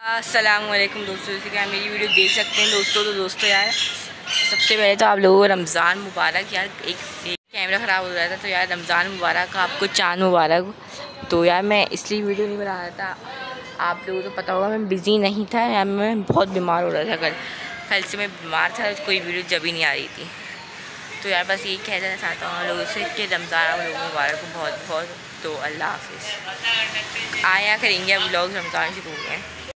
अस्सलामुअलैकुम दोस्तों, जैसे कि आप मेरी वीडियो देख सकते हैं दोस्तों यार सबसे पहले तो आप लोगों को रमज़ान मुबारक। यार एक कैमरा ख़राब हो रहा था तो यार रमज़ान मुबारक, आपको चाँद मुबारक। तो यार मैं इसलिए वीडियो नहीं बना रहा था, आप लोगों को तो पता होगा मैं बिज़ी नहीं था यार, मैं बहुत बीमार हो रहा था। कल से मैं बीमार था, कोई वीडियो जब ही नहीं आ रही थी। तो यार बस यही कह देना चाहता हूँ आप लोगों से कि रमज़ान आप लोगों को मुबारक हो बहुत बहुत। तो अल्लाह हाफिज़। आया करेंगे अब व्लॉग, रमज़ान शुरू हो गए।